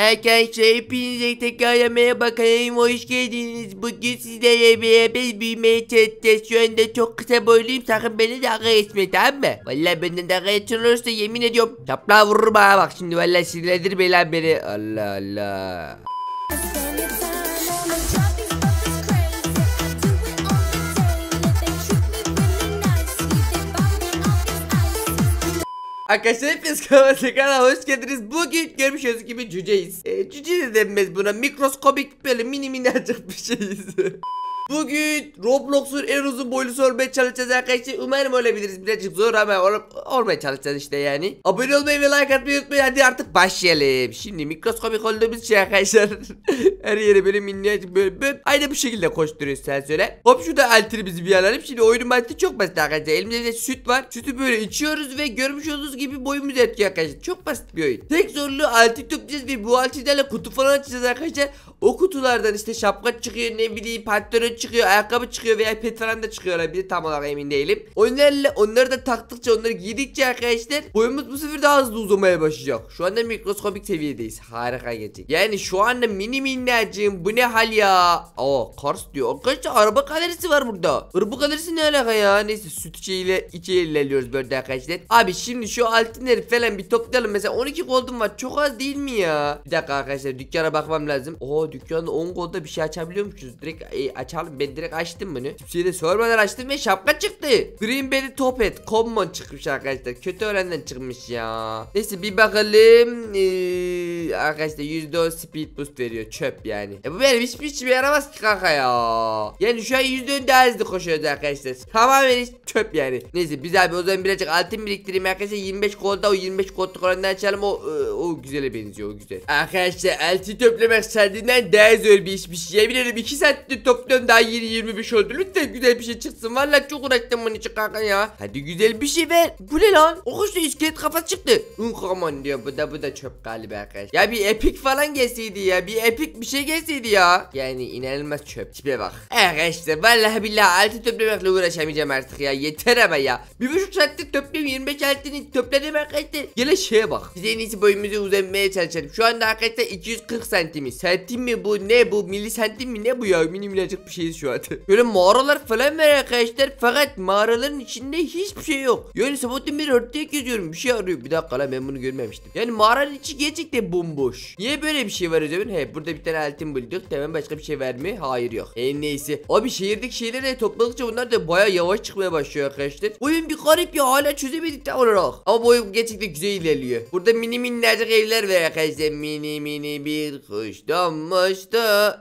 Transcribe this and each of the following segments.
Arkadaşlar hepinize tekrar merhaba, kanalıma hoş geldiniz. Bugün sizlerle beraber büyümeye çalışacağız. Şu anda çok kısa boyluyum, sakın beni dalga geçme, tamam mı? Vallahi benden dalga geçen olursa yemin ediyorum çapla vururum ha. Bak şimdi vallahi sinirlendir beni. Allah Allah. Arkadaşlar hepiniz kanalıma hoş geldiniz. Bugün görmüş olduğunuz gibi cüceyiz. Cüce de denmez buna, mikroskobik böyle mini minnacık bir şeyiz. Bugün Roblox'un en uzun boylu sormaya çalışacağız arkadaşlar. Umarım olabiliriz, birazcık zor ama olmaya çalışacağız işte yani. Abone olmayı ve like atmayı unutmayın. Hadi artık başlayalım. Şimdi mikroskobik olduğumuz şey arkadaşlar. Her yere böyle minnacık böyle aynı bu şekilde koşturuyoruz, sen söyle. Hop şurada altını bir alalım. Şimdi oyunun mantığı çok basit arkadaşlar. Elimizde de süt var. Sütü böyle içiyoruz ve görmüş olduğunuz gibi boyumuz yetiyor arkadaşlar. Çok basit bir oyun. Tek zorluğu altı toplayacağız ve bu altıyla kutu falan açacağız arkadaşlar. O kutulardan işte şapka çıkıyor, ne bileyim pantolon çıkıyor, ayakkabı çıkıyor veya pet falan da çıkıyor olabilir, tam olarak emin değilim. Onları da taktıkça, onları giydikçe arkadaşlar boyumuz bu sefer daha hızlı uzamaya başlayacak. Şu anda mikroskobik seviyedeyiz. Harika gerçek. Yani şu anda mini minnacığım, bu ne hal ya? Kars diyor. Arkadaşlar araba galerisi var burada. Araba galerisi ne alaka ya? Neyse süt içiyle ilerliyoruz böyle arkadaşlar. Abi şimdi şu altınları falan bir toplayalım. Mesela 12 gold'um var. Çok az değil mi ya? Bir dakika arkadaşlar, dükkana bakmam lazım. Dükkanda 10 gold'da bir şey açabiliyormuşuz. Direkt açalım. Ben direkt açtım bunu. Kimseye de sormadan açtım ve şapka çıktı. Green Berry Top Hat Common çıkmış arkadaşlar. Kötü öğrenden çıkmış ya. Neyse bir bakalım. Arkadaşlar %10 speed boost veriyor. Çöp yani. Bu benim hiçbir işime yaramaz ki kanka ya. Yani şu an %10 daha hızlı koşuyoruz arkadaşlar. Tamamen çöp yani. Neyse biz abi o zaman birazcık altın biriktireyim arkadaşlar. 25 gold'da o 25 gold'luk oranından açalım. O güzele benziyor, o güzel. Arkadaşlar altın toplamak sadece daha zor bir işmiş. Yemin ederim 2 saattir topluyorum, daha yeni 25 oldu. Lütfen güzel bir şey çıksın. Vallahi çok uğraştım bunun için kanka ya. Hadi güzel bir şey ver. Bu ne lan? O işte iskelet kafa çıktı. Uncommon diyor. Bu da çöp galiba arkadaşlar. Ya bir epic falan gelseydi ya. Bir epic bir şey gelseydi ya. Yani inanılmaz çöp. Tipe bak. Arkadaşlar vallahi billahi altın toplamakla uğraşamayacağım artık ya. Yeter ama ya. 1,5 saattir topluyorum, 25 altını topladım arkadaşlar. Gele şeye bak. Biz en iyisi boyumuzu uzatmaya çalışalım. Şu anda arkadaşlar 240 santimiz. Santim mi bu, ne bu, milisantim mi, ne bu ya? Mini minnacık bir şeyiz şu an. Böyle mağaralar falan var arkadaşlar, fakat mağaraların içinde hiçbir şey yok. Yani sabahtan beri ortaya geziyorum, bir şey arıyor. Bir dakika lan, ben bunu görmemiştim. Yani mağaranın içi gerçekten bomboş. Niye böyle bir şey var o zaman? Burada bir tane altın bulduk. Tamam, başka bir şey var mı? Hayır, yok. Neyse. Abi şehirdeki şeyleri de topladıkça bunlar da baya yavaş çıkmaya başlıyor arkadaşlar. Oyun bir garip ya, hala çözemedik tam olarak. Ama bu oyun gerçekten güzel ilerliyor. Burada mini minnacık evler var arkadaşlar. Mini bir kuş donmuştu.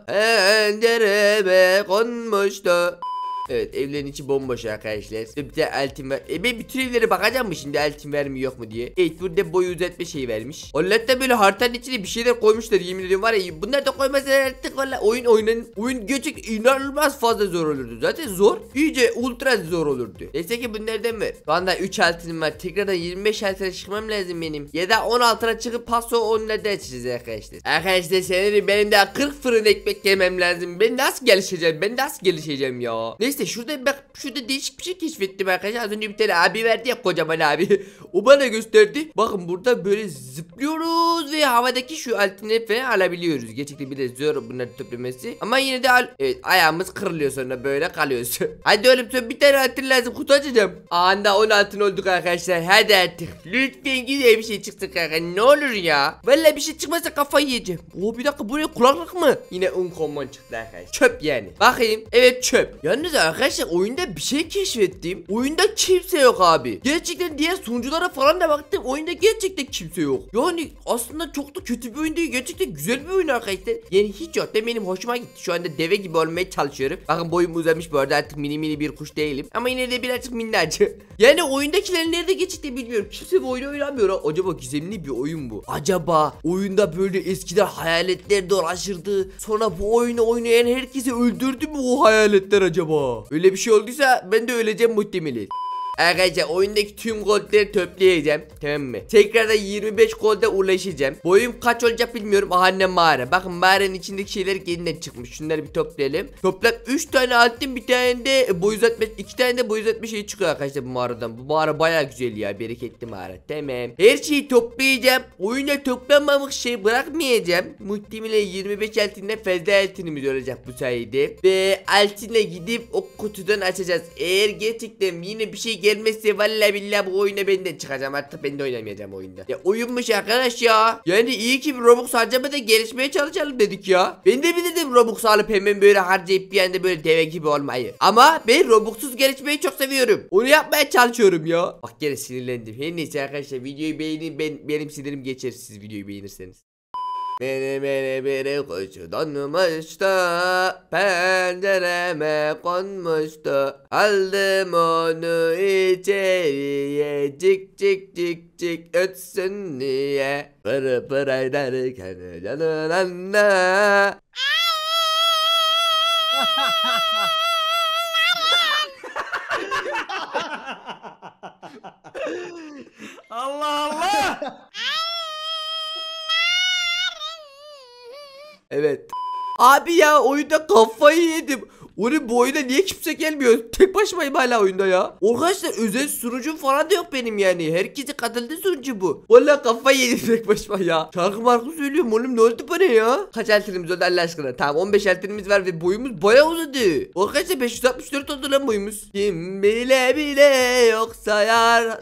Pencereme konmuştu. Evet, evlerin içi bomboş arkadaşlar. Bir de altın var. Ben bütün evlere bakacağım mı şimdi, altın var mı yok mu diye. Evet, burada boy uzatma şeyi vermiş. Allah'ta böyle haritanın içine bir şeyler koymuşlar, yemin ediyorum var ya. Bunlar da koymasalar artık valla oyun gerçekten inanılmaz fazla zor olurdu. Zaten zor, iyice ultra zor olurdu. Neyse ki bunlardan mı? Şu anda 3 altınım var. Tekrardan 25 altına çıkmam lazım benim. Ya da 10 altına çıkıp paso onları açacağız arkadaşlar. Arkadaşlar sanırım benim daha 40 fırın ekmek yemem lazım. Ben nasıl gelişeceğim ya? Neyse şurada bak, şurada değişik bir şey keşfettim arkadaşlar. Az önce bir tane abi verdi ya, kocaman abi. O bana gösterdi. Bakın burada böyle zıplıyoruz ve havadaki şu altını falan alabiliyoruz. Gerçekten bir de zor bunları toplaması. Ama yine de evet, ayağımız kırılıyor, sonra böyle kalıyoruz. Hadi oğlum, son bir tane altın lazım, kutu açacağım. Anda 10 altın olduk arkadaşlar. Hadi artık lütfen güzel bir şey çıksın kanka, ne olur ya. Vallahi bir şey çıkmazsa kafayı yiyeceğim. Bir dakika, bu ne, kulaklık mı? Yine uncommon çıktı arkadaşlar. Çöp yani. Bakayım, evet çöp. Yalnız arkadaşlar oyunda bir şey keşfettim. Oyunda kimse yok abi. Gerçekten diğer sunuculara falan da baktım. Oyunda gerçekten kimse yok. Yani aslında çok da kötü bir oyun değil. Gerçekten güzel bir oyun arkadaşlar. Yani hiç yok da benim hoşuma gitti. Şu anda deve gibi olmaya çalışıyorum. Bakın boyum uzamış bu arada, artık mini bir kuş değilim. Ama yine de birazcık minnacık. Yani oyundakilerin nerede geçti bilmiyorum. Kimse bu oyunu oynamıyor. Acaba gizemli bir oyun bu. Acaba oyunda böyle eskiden hayaletler dolaşırdı. Sonra bu oyunu oynayan herkesi öldürdü mü o hayaletler acaba? Öyle bir şey olduysa ben de öleceğim muhtemelen. Arkadaşlar oyundaki tüm goldleri toplayacağım. Tamam mı? Tekrardan 25 golde ulaşacağım. Boyum kaç olacak bilmiyorum. Aha annem mağara. Bakın mağaranın içindeki şeyler yeniden çıkmış. Şunları bir toplayalım. Toplam 3 tane altın, bir tane de boy uzatma, 2 tane de boy uzatma şey çıkıyor arkadaşlar bu mağaradan. Bu mağara baya güzel ya. Bereketli mağara. Tamam. Her şeyi toplayacağım. Oyunda toplanmamış şey bırakmayacağım. Muhtemelen 25 altından fazla altınımız olacak bu sayede. Ve altına gidip o kutudan açacağız. Eğer gerçekten yine bir şey gelmezse vallahi billahi bu oyuna benden çıkacağım. Artık ben de oynamayacağım oyunda. Ya oyunmuş arkadaş ya. Yani iyi ki bir Robux harcamadan gelişmeye çalışalım dedik ya. Ben de bilirdim Robux alıp hemen böyle harcayıp bir anda böyle deve gibi olmayı. Ama ben Robux'suz gelişmeyi çok seviyorum. Onu yapmaya çalışıyorum ya. Bak gene sinirlendim. Her neyse arkadaşlar videoyu beğenin, benim sinirim geçer siz videoyu beğenirseniz. Mene bir kuşu donmuştu, pencereme konmuştu. Aldım onu içeriye, cik cik cik cik ötsün diye. Pırı pırı ederken canın anne. Allah Allah. Evet. Abi ya oyunda kafayı yedim. Onun bu oyuna niye kimse gelmiyor? Tek başımayım hala oyunda ya. Arkadaşlar özel sunucum falan da yok benim yani. Herkese katıldı sunucu bu. Vallahi kafayı yedim tek başıma ya. Şarkı markı söylüyorum oğlum, ne oldu bana ya? Kaç altınımız oldu Allah aşkına? Tamam 15 altınımız var ve boyumuz bayağı uzadı. Arkadaşlar 564 oldu lan boyumuz. Kim bile bile yok sayar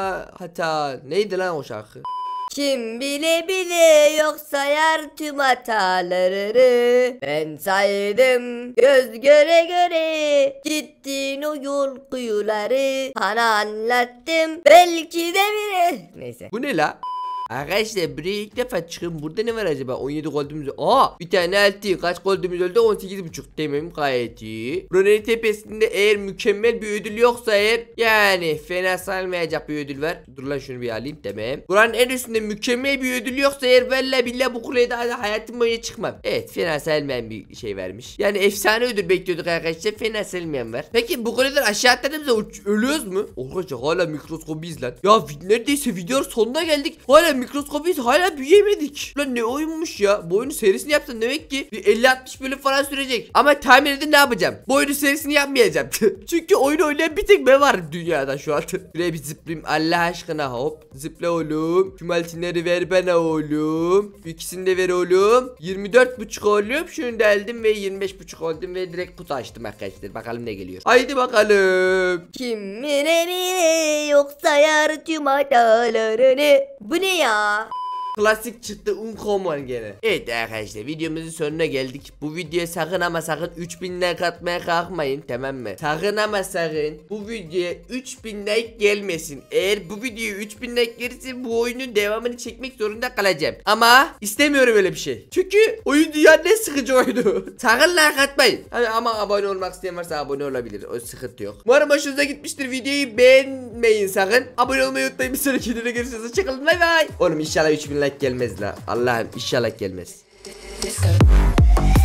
hata. Neydi lan o şarkı? Kim bile bile yok sayar tüm hatalarını. Ben saydım göz göre göre, gittin o yol kuyuları. Sana anlattım belki de biri. Neyse. Bu ne la? Arkadaşlar buraya ilk defa çıkın. Burada ne var acaba? 17 goldumuz. Aa bir tane altı. Kaç goldumuz oldu? 18,5. Demem gayet iyi. Buranın tepesinde eğer mükemmel bir ödül yoksa eğer, yani fena sayılmayacak bir ödül var. Dur lan şunu bir alayım. Tamam. Buranın en üstünde mükemmel bir ödül yoksa eğer, vallahi billahi bu kuleye daha hayatım boyunca çıkmam. Evet, fena sayılmayan bir şey vermiş. Yani efsane ödül bekliyorduk arkadaşlar. Fena sayılmayan var. Peki bu kuleden aşağı atladığımızda ölüyoruz mu? Arkadaşlar hala mikroskobiyiz lan. Ya neredeyse videonun sonuna geldik. Hala mikroskobiyiz, hala büyüyemedik. Lan ne oyunmuş ya. Bu oyunun serisini yapsam demek ki bir 50-60 bölüm falan sürecek. Ama tahmin edin ne yapacağım? Bu oyunun serisini yapmayacağım. Çünkü oyunu oynayan bir tek ben varım dünyada şu an. Şuraya bir zıplayayım Allah aşkına, hop. Zıpla oğlum. Şu altınları ver bana oğlum. İkisini de ver oğlum. 24,5 oğlum. Şunu da aldım ve 25,5 oldum ve direkt kutu açtım arkadaşlar. Bakalım ne geliyor. Haydi bakalım. Kim bile bile yok sayar tüm hatalarını. Bu ne ya? Klasik çıktı uncommon gene. Evet arkadaşlar videomuzun sonuna geldik. Bu videoya sakın ama sakın 3000 like atmaya kalkmayın, tamam mı? Sakın ama sakın bu videoya 3000 like gelmesin. Eğer bu videoya 3000 like gelirse bu oyunun devamını çekmek zorunda kalacağım. Ama istemiyorum öyle bir şey. Çünkü oyun dünyanın en sıkıcı oyunu. Sakın like atmayın. Ama abone olmak isteyen varsa abone olabilir. O sıkıntı yok. Umarım hoşunuza gitmiştir. Videoyu beğenmeyin sakın. Abone olmayı unutmayın. Bir sonraki videoda görüşürüz. Hoşçakalın. Bay bay. Oğlum inşallah 3000 like gelmez la. Allah'ım inşallah gelmez. Disco.